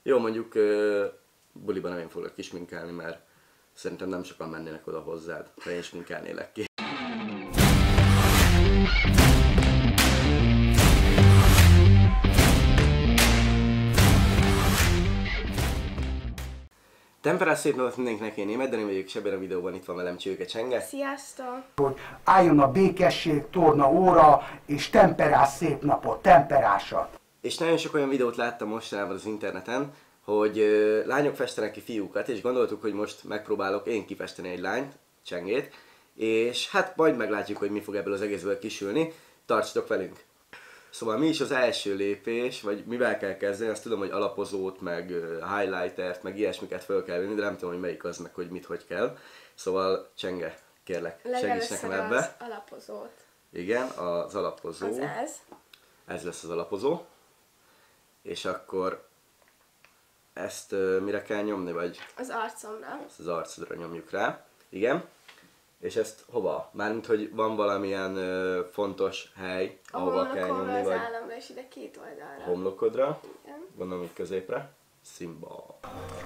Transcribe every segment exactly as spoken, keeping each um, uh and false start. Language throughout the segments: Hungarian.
Jó, mondjuk uh, buliban nem én foglak kisminkálni, mert szerintem nem sokan mennének oda hozzád, ha én sminkálnélek ki. Temperás szép napot mindenkinek, én Németh Dani vagyok, és ebben a videóban itt van velem Csőke Csenge. Sziasztok! Hogy álljon a békesség torna óra, és temperás szép napot, temperásat. És nagyon sok olyan videót láttam mostanában az interneten, hogy ö, lányok festenek ki fiúkat, és gondoltuk, hogy most megpróbálok én kifesteni egy lányt, Csengét, és hát majd meglátjuk, hogy mi fog ebből az egészből kisülni. Tartsatok velünk! Szóval mi is az első lépés, vagy mivel kell kezdeni, azt tudom, hogy alapozót, meg highlightert, meg ilyesmiket fel kell venni, de nem tudom, hogy melyik az, meg hogy mit, hogy kell. Szóval Csenge, kérlek, segíts nekem ebbe. Az alapozót. Igen, az alapozó. Az ez. Ez lesz az alapozó. És akkor ezt uh, mire kell nyomni, vagy? Az arcomra. Ezt az arcodra nyomjuk rá. Igen. És ezt hova? Mármint, hogy van valamilyen uh, fontos hely, a ahova kell nyomni, az vagy államra, és ide két oldalra. homlokodra. Igen. Gondolom itt középre. Szimba.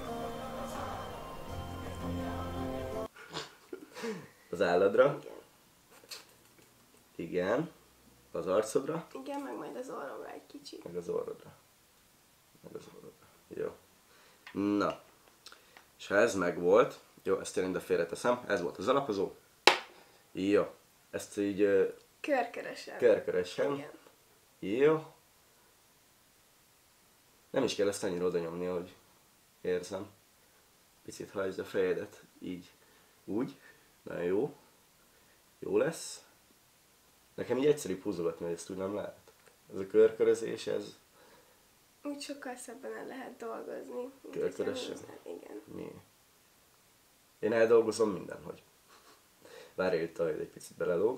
Az álladra. Igen. Igen. Az arcodra. Igen, meg majd az orromra egy kicsit. Meg az orrodra. Meg az orrodra. Jó. Na. És ha ez meg volt, jó, ezt én ide félreteszem, ez volt az alapozó. Jó. Ezt így uh, Körkörösen. körkörösen. Igen. Jó. Nem is kell ezt annyira oda nyomni, ahogy érzem. Picit hajtsd a fejedet. Így. Úgy. Na jó. Jó lesz. Nekem így egyszerűbb húzogatni, hogy ezt úgy nem lehet. Ez a körkörözés, ez Úgy sokkal szebben el lehet dolgozni. mint Körkörösen? hogyha húznád. Igen. mi? Én eldolgozom mindenhogy. Várj itt, hogy egy picit belelóg.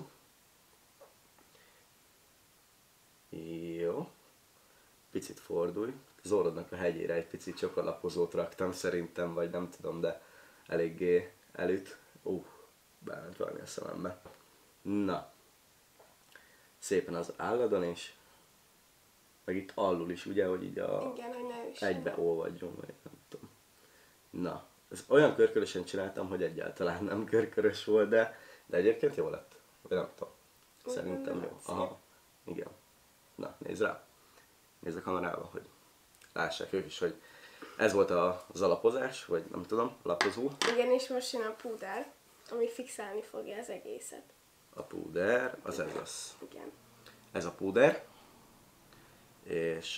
Jó. Picit fordulj. Az orrodnak a hegyére egy picit csak alapozót raktam szerintem, vagy nem tudom, de eléggé elüt. Uh, bármint valami a szemembe. Na. Szépen az álladon is. Meg itt alul is, ugye, hogy így a Igen, hogy ne üssön. egybe olvadjon, vagy nem tudom. Na. Ez olyan körkörösen csináltam, hogy egyáltalán nem körkörös volt, de, de egyébként jó lett. Vagy nem tudom. Szerintem jó. Aha. Igen. Na, nézd rá. Nézd a kamerába, hogy lássák ők is, hogy ez volt a, az alapozás, vagy nem tudom, lapozó. Igen, és most jön a púder, ami fixálni fogja az egészet. A púder, az ez lesz. Igen. Ez a púder. És...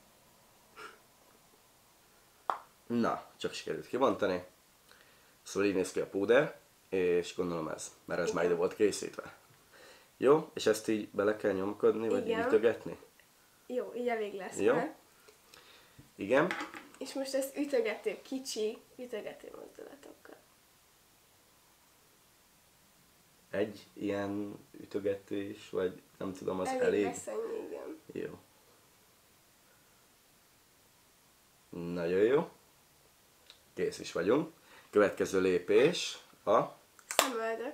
Na, csak sikerült kibontani. Szóval így néz ki a púder, és gondolom ez, mert ez Igen. már ide volt készítve. Jó, és ezt így bele kell nyomkodni, vagy Igen. így ütögetni? Jó, így elég lesz Jó. már. Igen. És most ezt ütögető, kicsi, ütögető mozdulatokkal. Egy ilyen ütögetés, vagy nem tudom, az elég. elég. Lesz ennyi, igen. Jó. Nagyon jó. Kész is vagyunk. Következő lépés a, Szemöldök.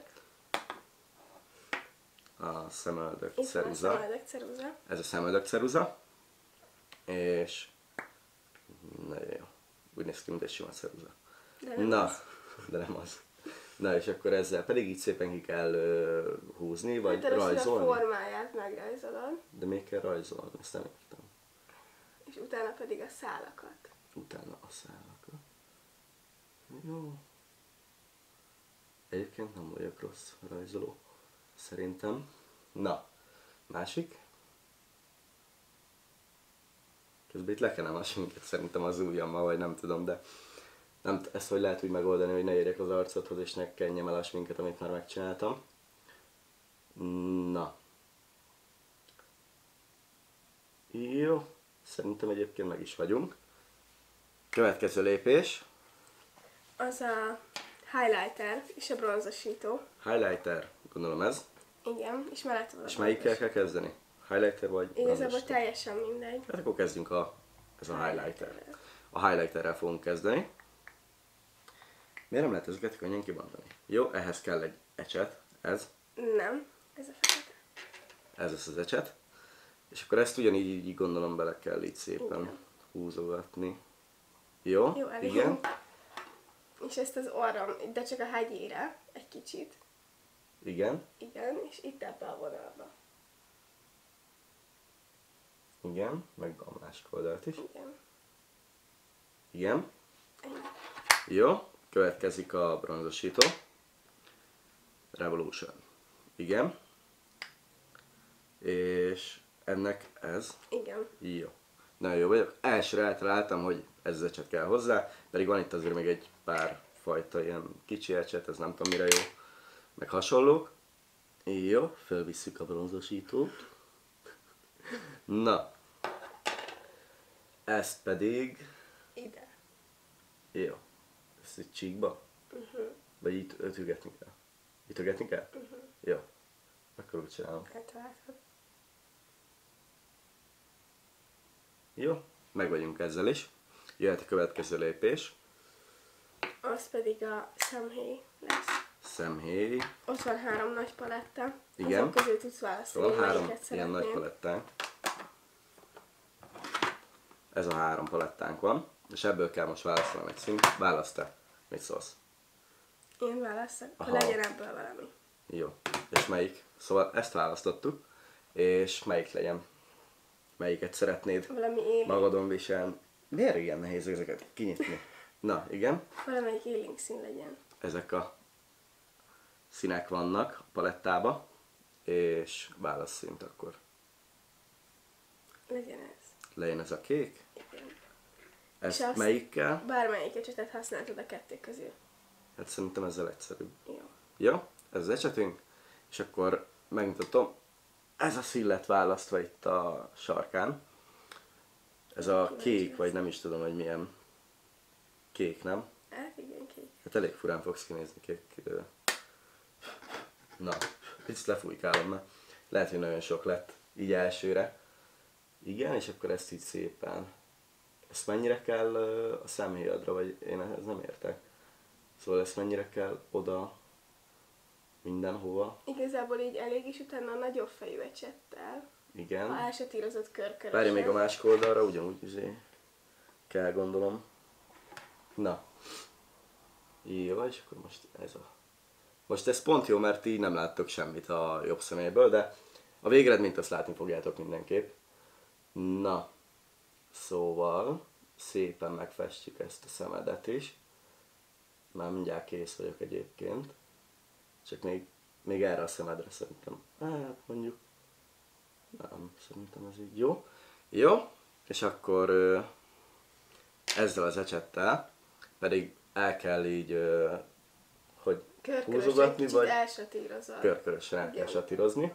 a szemöldök Itt van a ceruza. szemöldök ceruza. Ez a szemöldök ceruza. És... Nagyon jó. Úgy néz ki, mint egy sima ceruza. De nem Na, az. de nem az. Na és akkor ezzel pedig így szépen ki kell uh, húzni, vagy Hát először a rajzolni. formáját megrajzolod, De még kell rajzolni, ezt nem értem. és utána pedig a szálakat. Utána a szálakat. Jó. Egyébként nem vagyok rossz rajzoló. Szerintem. Na, másik. Közben itt lekenem a sminket szerintem az ujjammal, vagy nem tudom, de nem, ezt hogy lehet úgy megoldani, hogy ne érjek az arcodhoz, és ne kenjem el a sminket, amit már megcsináltam. Na. Jó. Szerintem egyébként meg is vagyunk. Következő lépés. Az a highlighter és a bronzosító. Highlighter, gondolom ez. Igen, és mellette van a És melyikkel kell kezdeni? Highlighter vagy Igazából bronzosító? teljesen mindegy. Hát akkor kezdjünk a, ez a highlighter. A highlighterrel fogunk kezdeni. Miért nem lehet ezeket könnyen kibontani? Jó, ehhez kell egy ecset, ez. Nem, ez a fekete. Ez lesz az ecset. És akkor ezt ugyanígy így gondolom bele kell így szépen Igen. húzogatni. Jó, Jó, elég. igen, És ezt az orrom, de csak a hegyére, egy kicsit. igen, Igen, és itt ebbe a vonalba. igen, meg a másik oldalt is. Igen. Igen. Ennyi. Jó, következik a bronzosító. Revolution. Igen. És ennek ez. Igen. Jó. Nagyon jó vagyok. Elsőre eltaláltam, hogy ez ecset kell hozzá, pedig van itt azért még egy pár fajta ilyen kicsi ecset, ez nem tudom mire jó, meg hasonlók. Jó, felvisszük a bronzosítót. Na. Ezt pedig... Ide. Jó. Ezt egy csíkba? Uh-huh. Vagy itt ötügetni kell? Ütögetni kell? Uh-huh. Jó. Akkor úgy csinálom. Eltaláltad. Jó. Meg vagyunk ezzel is. Jöhet a következő lépés. Az pedig a szemhéj lesz. Szemhéj. Ott van három nagy paletta. Igen. Azok közül tudsz választani, Szóval három melyiket ilyen nagy szeretnél. palettánk. Ez a három palettánk van. És ebből kell most választanom egy szint. Választ te. Mit szólsz? Én választok, akkor Aha. legyen ebből valami. Jó. És melyik? Szóval ezt választottuk. És melyik legyen? Melyiket szeretnéd Valami élénk. magadon viselni? Miért ilyen nehéz ezeket kinyitni? Na, igen. Valamelyik élénk szín legyen. Ezek a színek vannak a palettába. És válaszszint akkor. Legyen ez. Legyen ez a kék. Igen. Ezt És azt- melyikkel? Bármelyik ecsetet használtad a kettő közül. Hát szerintem ezzel egyszerűbb. Jó. Jó, ez az ecsetünk. És akkor megmutatom. Ez a szín lett választva itt a sarkán. Ez a kék, vagy nem is tudom, hogy milyen kék, nem? Hát igen, kék. Hát elég furán fogsz kinézni kék. ö. Na, picit lefújkálom, mert lehet, hogy nagyon sok lett így elsőre. Igen, és akkor ezt így szépen. Ezt mennyire kell ö, a szemhéjadra, vagy én ehhez nem értek. Szóval ezt mennyire kell oda mindenhova. Igazából így elég is utána a nagyobb fejű ecsettel. Ha Igen. elsatírozott körkörösen. Várj még a másik oldalra, ugyanúgy izé kell gondolom. Na. Jó, és akkor most ez a... Most ez pont jó, mert így nem láttok semmit a jobb szeméből, de a végeredményt azt látni fogjátok mindenképp. Na. Szóval szépen megfestjük ezt a szemedet is. Már mindjárt kész vagyok egyébként. Csak még, még erre a szemedre szerintem. Hát mondjuk. Nem, szerintem ez így jó. Jó, és akkor ö, ezzel az ecsettel pedig el kell így, ö, hogy Körkörösen húzogatni, kicsit vagy elsatírozol. körkörösen el kell Igen. satírozni.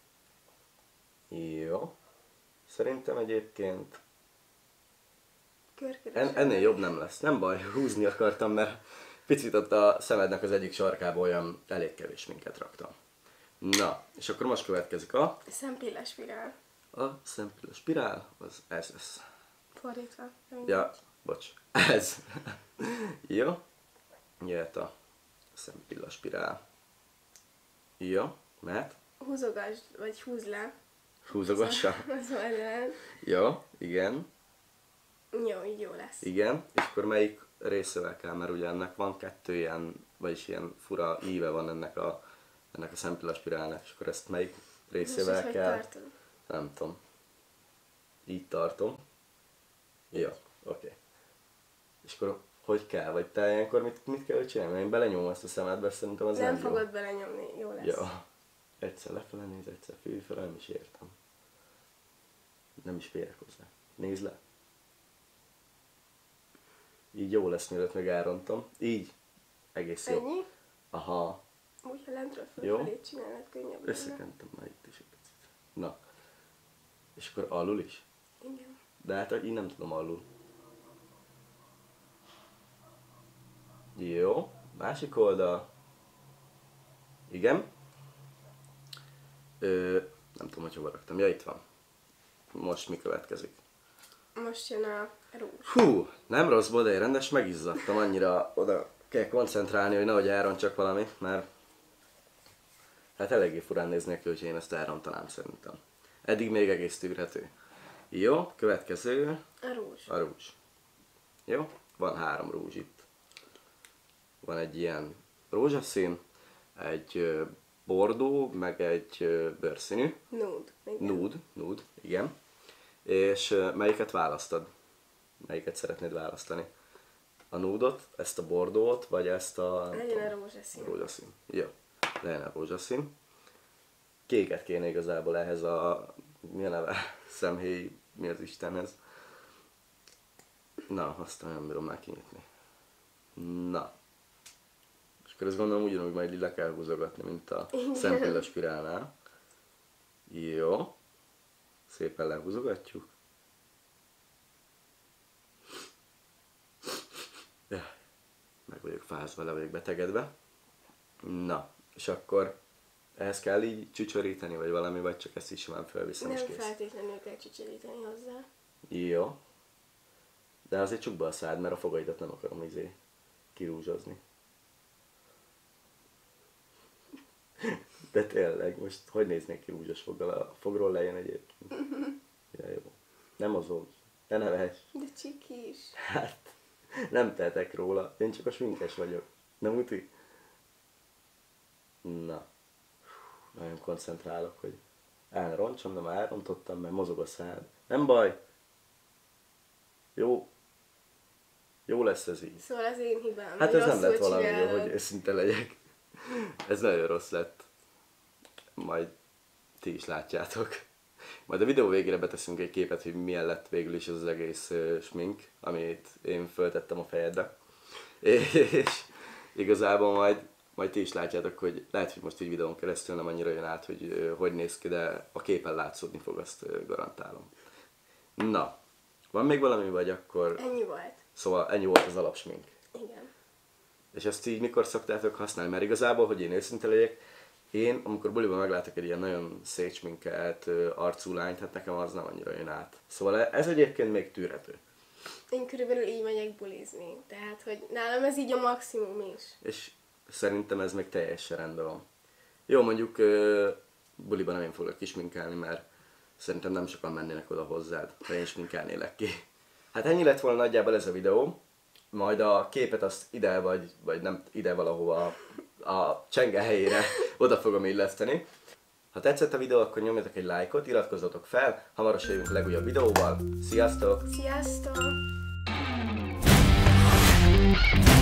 Jó. Szerintem egyébként Körkörösen. en, ennél jobb nem lesz. Nem baj, húzni akartam, mert picit ott a szemednek az egyik sarkába olyan elég kevés minket raktam. Na, és akkor most következik a, Szempilles spirál. a szempilla spirál, az ez lesz. Fordítva. Ja, bocs, ez. Jó, jöhet a szempilla spirál. Jó, mehet. Húzogasd, vagy húzd le. Húzogassa. Az oldalán. Jó, igen, Jó, így jó lesz. igen. És akkor melyik részével kell, mert ugye ennek van kettő ilyen, vagyis ilyen fura íve van ennek a, ennek a szempilla spirálnak, és akkor ezt melyik Most részével ezt hogy kell? tartod? Nem tudom. Így tartom. Jó, oké. Okay. És akkor hogy kell? Vagy te ilyenkor mit, mit kell csinálni? Én belenyomom ezt a szemedbe, szerintem az nem, Nem jó. fogod belenyomni, jó lesz. Jó. Egyszer lefele néz, egyszer fölfele, nem is értem. Nem is férek hozzá. Nézd le. Így jó lesz, mielőtt meg elrontom. Így. Egész jó. Ennyi? Aha. Úgy, ha lentről Jó. fölfelé csinálod, könnyebb lenne. Összekentem már itt is egy picit. Na. És akkor alul is? Igen. De hát így nem tudom alul. Jó. Másik oldal. Igen. Ö, nem tudom, hogy hova raktam. Ja, itt van. Most mi következik? Most jön a rúzs. Hú, nem rossz, de én rendes megizzadtam, annyira oda kell koncentrálni, hogy nehogy elrontsak valamit, mert hát eléggé furán néznék ki, hogy én ezt elrontanám szerintem. Eddig még egész tűrhető. Jó, következő A rúzs. a rúzs. Jó, van három rúzs itt. Van egy ilyen rózsaszín, egy ö, bordó, meg egy ö, bőrszínű. Nude. Igen. Nude, nude, igen. És ö, melyiket választod? Melyiket szeretnéd választani? A nude-ot, ezt a bordót, vagy ezt a... Legyen a rózsaszín. Rózsaszín. Jó, legyen a rózsaszín. Kéket kéne igazából ehhez a... mi a neve? Szemhéj, mi az Istenhez? Na, azt nem bírom már kinyitni. Na. És akkor ezt gondolom ugyanúgy majd le kell húzogatni, mint a szempilla spirálnál. Jó. Szépen lehúzogatjuk. Meg vagyok fázva, le vagyok betegedve. Na, és akkor ehhez kell így csücsöríteni, vagy valami, vagy csak ezt is simán felviszem és Nem kész. feltétlenül kell csicseríteni hozzá. Jó. De azért csukd be a szád, mert a fogaidat nem akarom izé kirúzsozni. De tényleg, most hogy néznék ki rúzsos foggal? A fogról lejön egyébként. Ja, jó. Nem mozog. Ne neves. De csikis. Hát, nem tehetek róla. Én csak a sminkes vagyok. Nem uti? Na. Nagyon koncentrálok, hogy el ne roncsom, de már elrontottam, mert mozog a szád. Nem baj. Jó. Jó lesz ez így. Szóval az én hibám. Hát hogy ez nem rosszul lett valami, csinálod. hogy őszinte legyek. Ez nagyon rossz lett. Majd ti is látjátok. Majd a videó végére beteszünk egy képet, hogy milyen lett végül is az, az egész uh, smink, amit én föltettem a fejedre. És igazából majd, majd ti is látjátok, hogy lehet, hogy most így videón keresztül nem annyira jön át, hogy uh, hogy néz ki, de a képen látszódni fog, azt uh, garantálom. Na, van még valami, vagy akkor... Ennyi volt. Szóval ennyi volt az alapsmink. Igen. És ezt így mikor szoktátok használni? Mert igazából, hogy én őszinte legyek, én amikor buliban meglátok egy ilyen nagyon szétsminkelt arcú lányt, hát nekem az nem annyira jön át. Szóval ez egyébként még tűrhető. Én körülbelül így megyek bulizni. Tehát, hogy nálam ez így a maximum is. És szerintem ez még teljesen rendben van. Jó, mondjuk buliban nem én foglak kisminkálni, mert szerintem nem sokan mennének oda hozzád, ha én sminkálnélek ki. Hát ennyi lett volna nagyjából ez a videó. Majd a képet azt ide, vagy, vagy nem ide valahova a csenge helyére oda fogom illeszteni. Ha tetszett a videó, akkor nyomjatok egy lájkot, iratkozzatok fel, hamarosan jövünk a legújabb videóval. Sziasztok! Sziasztok!